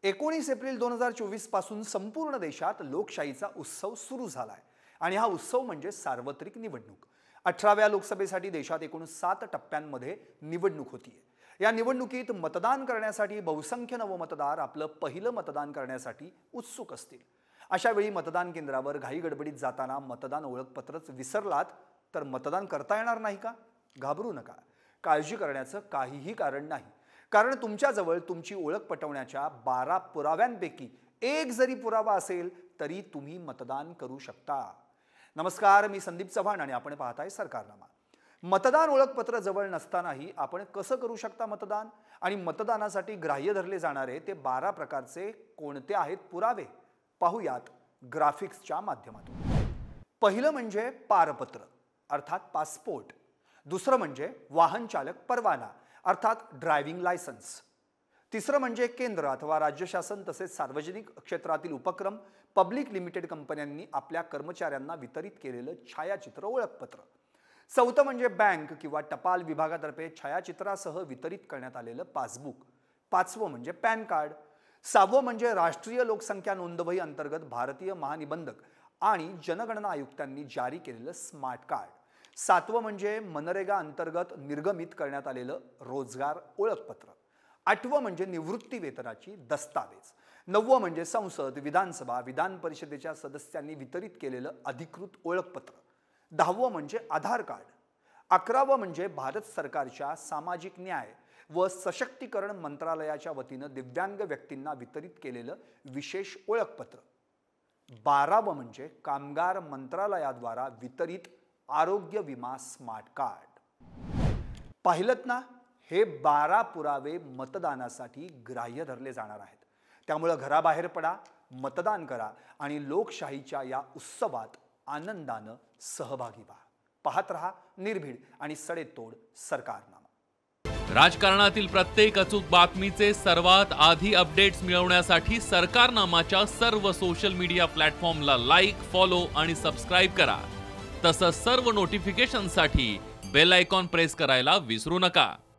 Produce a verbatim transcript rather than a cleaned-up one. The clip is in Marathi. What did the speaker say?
एकोणीस एप्रिल दोन हजार चोवीस पासून संपूर्ण देशात लोकशाहीचा उत्सव सुरू झालाय आणि हा उत्सव म्हणजे सार्वत्रिक निवडणूक। अठराव्या लोकसभेसाठी देशात एकूण सात टप्प्यांमध्ये निवडणूक होतीये। या निवडणुकीत मतदान करण्यासाठी बहुसंख्य नवमतदार आपलं पहिलं मतदान करण्यासाठी उत्सुक असतील। अशा वेळी मतदान केंद्रावर घाई गडबडीत जाताना मतदान ओळखपत्रच विसरलात तर मतदान करता येणार नाही का? घाबरू नका, काळजी करण्याचं काहीही कारण नाही। कारण तुमच्याजवळ तुमची ओळख पटवण्याच्या बारा पुराव्यांपैकी एक जरी पुरावा असेल तरी तुम्ही मतदान करू शकता। नमस्कार, मी संदीप चव्हाण आणि आपण पाहताय सरकारनामा। मतदान ओळखपत्र जवळ नसतानाही आपण कसं करू शकता मतदान, आणि मतदानासाठी ग्राह्य धरले जाणारे ते बारा प्रकारचे कोणते आहेत पुरावे पाहूयात ग्राफिक्सच्या माध्यमातून। पहिलं म्हणजे पारपत्र अर्थात पासपोर्ट। दुसरं म्हणजे वाहन चालक परवाना अर्थात ड्रायव्हिंग लायसन्स। तिसरं म्हणजे केंद्र अथवा राज्य शासन तसेच सार्वजनिक क्षेत्रातील उपक्रम पब्लिक लिमिटेड कंपन्यांनी आपल्या कर्मचाऱ्यांना वितरित केलेलं छायाचित्र ओळखपत्र। चौथं म्हणजे बँक किंवा टपाल विभागातर्फे छायाचित्रासह वितरित करण्यात आलेलं पासबुक। पाचवं म्हणजे पॅन कार्ड। सहावं म्हणजे राष्ट्रीय लोकसंख्या नोंदवही अंतर्गत भारतीय महानिबंधक आणि जनगणना आयुक्तांनी जारी केलेलं स्मार्ट कार्ड। सातवं म्हणजे मनरेगा अंतर्गत निर्गमित करण्यात आलेलं रोजगार ओळखपत्र। आठवं म्हणजे निवृत्ती वेतनाची दस्तावेज। नववं म्हणजे संसद, विधानसभा, विधान परिषदेच्या सदस्यांनी वितरित केलेलं अधिकृत ओळखपत्र। दहावं म्हणजे आधार कार्ड। अकरावं म्हणजे भारत सरकारच्या सामाजिक न्याय व सशक्तीकरण मंत्रालयाच्या वतीनं दिव्यांग व्यक्तींना वितरित केलेलं विशेष ओळखपत्र। बारावं म्हणजे कामगार मंत्रालयाद्वारा वितरित आरोग्य विमा स्मार्ट कार्ड। पाहिलत ना, हे बारा पुरावे मतदानासाठी ग्राह्य धरले जाणार आहेत। त्यामुळे घराबाहेर पडा, मतदान करा आणि लोकशाहीच्या या उत्सवात आनंदानं सहभागी व्हा। पाहत रहा निर्भीड आणि सडेतोड सरकारनामा। राजकारणातील प्रत्येक अचूक बातमीचे सर्वात आधी अपडेट्स मिळवण्यासाठी सरकारनामाच्या सर्व सोशल मीडिया प्लॅटफॉर्मला लाईक, फॉलो आणि सबस्क्राइब करा। तसंच सर्व नोटिफिकेशनसाठी बेल आयकॉन प्रेस करायला विसरू नका।